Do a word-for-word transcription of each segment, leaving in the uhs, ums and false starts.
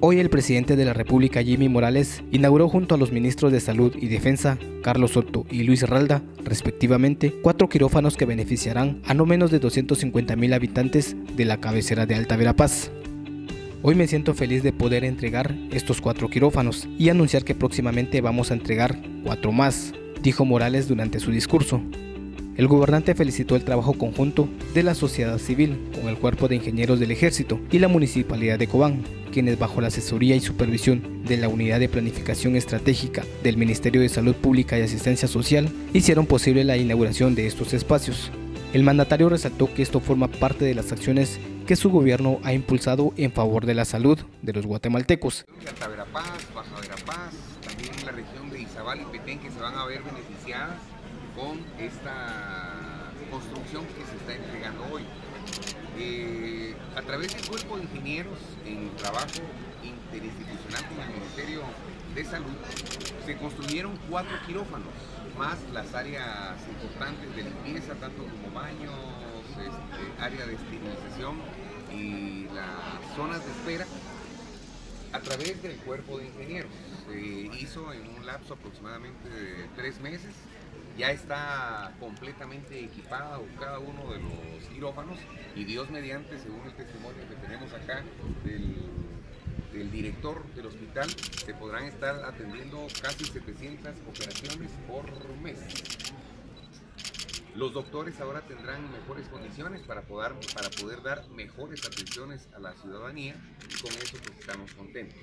Hoy el presidente de la República, Jimmy Morales, inauguró junto a los ministros de Salud y Defensa, Carlos Soto y Luis Ralda, respectivamente, cuatro quirófanos que beneficiarán a no menos de doscientos cincuenta mil habitantes de la cabecera de Alta Verapaz. Hoy me siento feliz de poder entregar estos cuatro quirófanos y anunciar que próximamente vamos a entregar cuatro más, dijo Morales durante su discurso. El gobernante felicitó el trabajo conjunto de la sociedad civil con el Cuerpo de Ingenieros del Ejército y la Municipalidad de Cobán, quienes bajo la asesoría y supervisión de la Unidad de Planificación Estratégica del Ministerio de Salud Pública y Asistencia Social hicieron posible la inauguración de estos espacios. El mandatario resaltó que esto forma parte de las acciones que su gobierno ha impulsado en favor de la salud de los guatemaltecos. Alta Verapaz, Baja Verapaz, también la región de Izabal y Petén, que se van a ver beneficiadas con esta construcción que se está entregando hoy. Eh, a través del Cuerpo de Ingenieros, en trabajo interinstitucional con el Ministerio de Salud, se construyeron cuatro quirófanos, más las áreas importantes de limpieza, tanto como baños, este, área de esterilización y las zonas de espera, a través del Cuerpo de Ingenieros. Se hizo en un lapso aproximadamente de tres meses. Ya está completamente equipado cada uno de los quirófanos y Dios mediante, según el testimonio que tenemos acá del, del director del hospital, se podrán estar atendiendo casi setecientas operaciones por mes. Los doctores ahora tendrán mejores condiciones para poder, para poder dar mejores atenciones a la ciudadanía y con eso pues estamos contentos.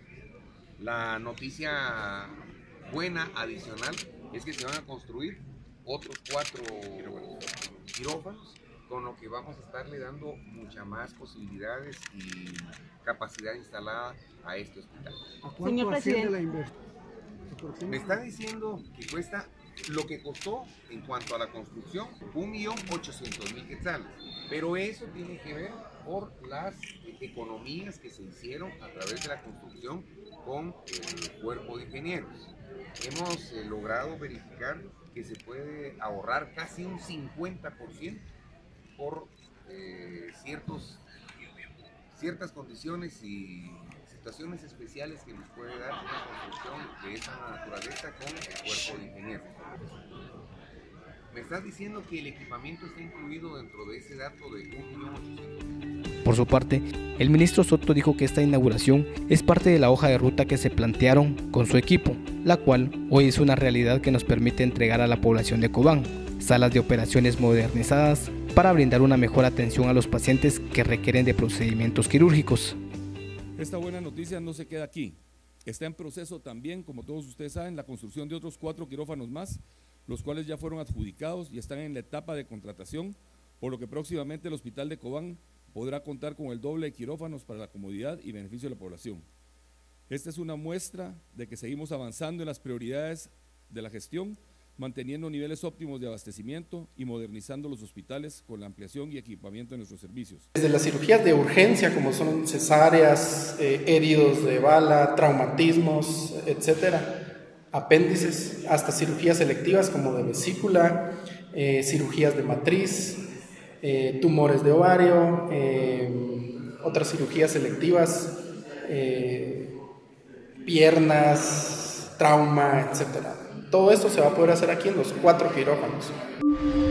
La noticia buena adicional es que se van a construir otros cuatro quirófanos, con lo que vamos a estarle dando muchas más posibilidades y capacidad instalada a este hospital. ¿A cuánto asciende la inversión? Me está diciendo que cuesta lo que costó en cuanto a la construcción, un millón ochocientos mil quetzales, pero eso tiene que ver por las economías que se hicieron a través de la construcción con el Cuerpo de Ingenieros. Hemos eh, logrado verificar que se puede ahorrar casi un cincuenta por ciento por eh, ciertos, ciertas condiciones y situaciones especiales que nos puede dar una construcción de esa naturaleza con el Cuerpo de Ingenieros. Me estás diciendo que el equipamiento está incluido dentro de ese dato de un millón ochocientos mil. Por su parte, el ministro Soto dijo que esta inauguración es parte de la hoja de ruta que se plantearon con su equipo, la cual hoy es una realidad que nos permite entregar a la población de Cobán salas de operaciones modernizadas para brindar una mejor atención a los pacientes que requieren de procedimientos quirúrgicos. Esta buena noticia no se queda aquí. Está en proceso también, como todos ustedes saben, la construcción de otros cuatro quirófanos más, los cuales ya fueron adjudicados y están en la etapa de contratación, por lo que próximamente el Hospital de Cobán podrá contar con el doble de quirófanos para la comodidad y beneficio de la población. Esta es una muestra de que seguimos avanzando en las prioridades de la gestión, manteniendo niveles óptimos de abastecimiento y modernizando los hospitales con la ampliación y equipamiento de nuestros servicios. Desde las cirugías de urgencia, como son cesáreas, eh, heridos de bala, traumatismos, etcétera, apéndices, hasta cirugías selectivas como de vesícula, eh, cirugías de matriz, eh, tumores de ovario, eh, otras cirugías selectivas, eh, piernas, trauma, etcétera. Todo esto se va a poder hacer aquí en los cuatro quirófanos.